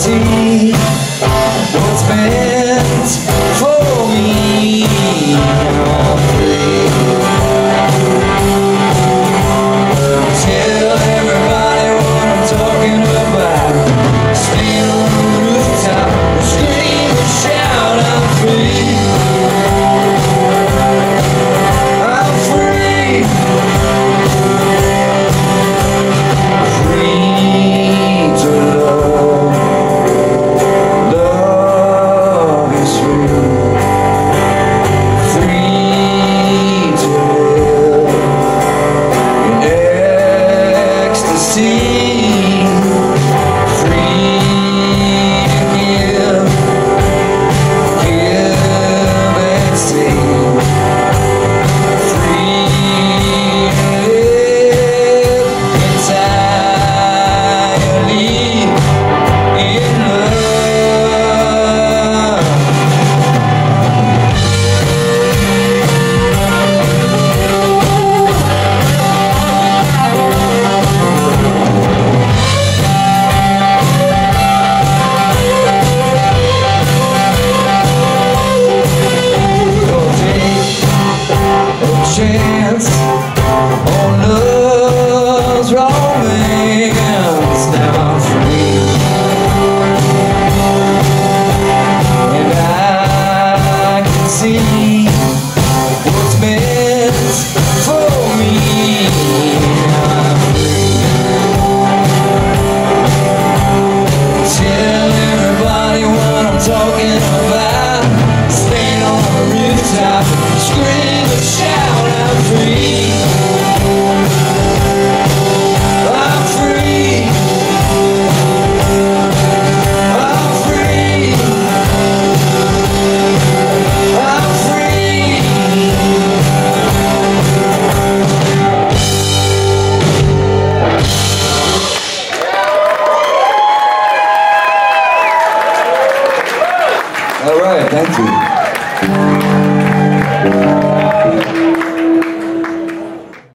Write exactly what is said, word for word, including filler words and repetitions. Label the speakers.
Speaker 1: see what's meant for me. Now I'm free. Tell everybody what I'm talking about. Stand on the rooftop, scream and shout, I'm free. I'm free. Free to love. Love is real. Free to live in ecstasy. Chance on love's romance. Now I'm free, and I can see what's meant for me. I'm free. Tell everybody what I'm talking about. Stand on the rooftop, scream and shout, I'm free. I'm free. I'm free. I'm free. All right, thank you.